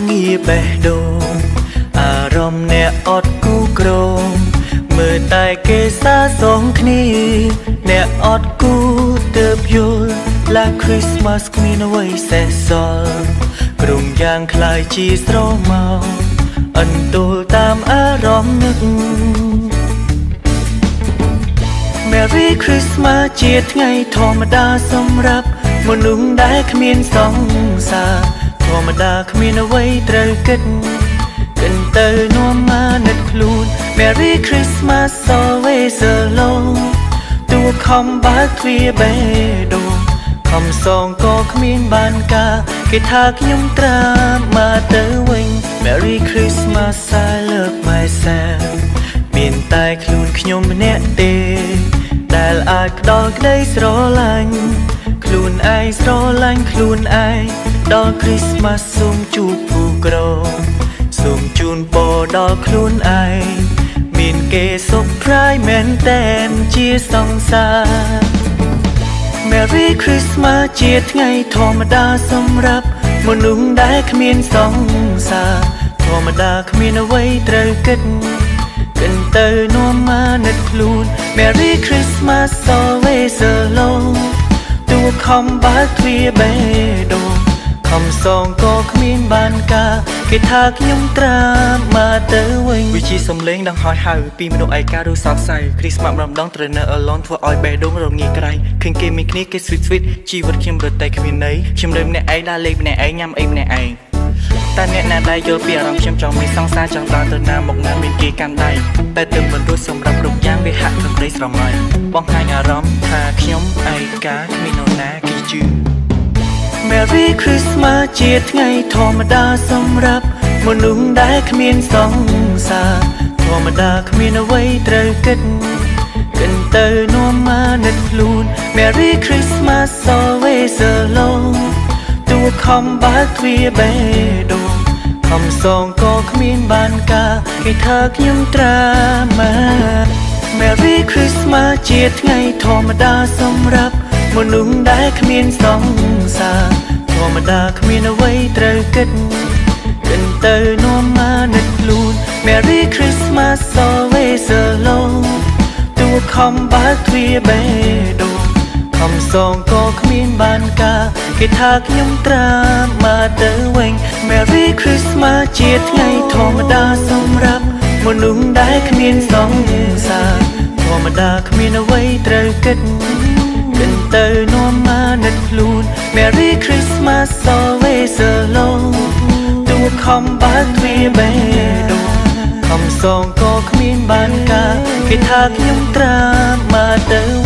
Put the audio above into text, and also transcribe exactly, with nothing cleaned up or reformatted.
ងាបេះដូងអារម្មណ៍អ្នកអត់គូក្រងមើលតែគេសាសងគ្នាអ្នកអត់គូទៅយល់ឡា Christmas គ្មានអ្វីសេសសល់ក្រុងយ៉ាងខ្លាយជាស្រមោលអន្ទល់តាមអារម្មណ៍នឹក Merry Christmas ជាថ្ងៃធម្មតាសម្រាប់មនុស្សដែលគ្មានសង្សារធម្មតាគ្មានអ្វីត្រូវគិតគិនទៅនាំមកនឹកខ្លួន Merry Christmas always alone ទួខំបើកទ្វារបេះដូងខំសងក៏គ្មានបានការគេថាខ្ញុំត្រាមមកទៅវិញ Merry Christmas I love myself មានតែខ្លួនខ្ញុំម្នាក់ទេដែលអាចផ្ដល់ក្តីស្រឡាញ់ខ្លួនឯងស្រឡាញ់ខ្លួនឯងដល់ Christmas សូមជួបពូក្រសូមជូនពរដល់ខ្លួនឯងមានគេសុខ surprise មែនតែនជាសង្សារ Merry Christmas ជាថ្ងៃធម្មតាសម្រាប់មនុស្សដែលគ្មានសង្សារធម្មតាគ្មានអ្វីត្រូវគិតគិនទៅនាំមកនឹកខ្លួន Merry Christmas always alone ទួខំបើកទ្វារបេះដូងខំសងក៏គ្មានបានការគេថាខ្ញុំត្រាមមកទៅវិញវិជាសំឡេងដងហើយហៅពីមនុស្សឯកាឬសោកសៅ Christmas ម្ដងត្រូវនៅ alone ធ្វើឲ្យបេះដូងរងាក្រៃឃើញគេមានគ្នាគេ sweet sweet ជីវិតខ្ញុំរត់តែគ្មានន័យខ្ញុំនៅម្នាក់ឯងដើរលេងម្នាក់ឯងញ៉ាំអីម្នាក់ឯងតែអ្នកណាដែលយល់ពីអារម្មណ៍ខ្ញុំចង់មានសង្សារចង់ដើរទៅណាមកណាមានគេកាន់ដៃតែទៅមិនរួចសម្រាប់គ្រប់យ៉ាងវាហាក់ត្រឹមត្រូវស្រមៃបង្ហាញអារម្មណ៍ថាខ្ញុំឯកាគ្មាននរណាគេជឿ Merry Christmas ជាថ្ងៃធម្មតាសម្រាប់មនុស្សដែលគ្មានសង្សារធម្មតាគ្មានអ្វីត្រូវគិតគិនទៅនាំមកនឹកខ្លួន Merry Christmas always alone ទួខំបើកទ្វារបេះដូងខំសងក៏គ្មានបានការគេថាខ្ញុំត្រាមក Merry Christmas ជាថ្ងៃធម្មតាសម្រាប់មនុស្សដែលគ្មានសង្សារធម្មតាគ្មានអ្វីត្រូវគិតគិនទៅនាំមកនឹកខ្លួន Merry Christmas always alone ទួខំបើកទ្វារបេះដូងខំសងក៏គ្មានបានការគេថាខ្ញុំត្រាមមកទៅវិញ Merry Christmas ជាថ្ងៃធម្មតាសម្រាប់មនុស្សដែលគ្មានសង្សារធម្មតាគ្មានអ្វីត្រូវគិតគិនទៅនាំមកនឹកខ្លួន Merry Christmas always alone ទួខំបើកទ្វារបេះដូងខំសងក៏គ្មានបានការគេថាខ្ញុំត្រាមមកទៅ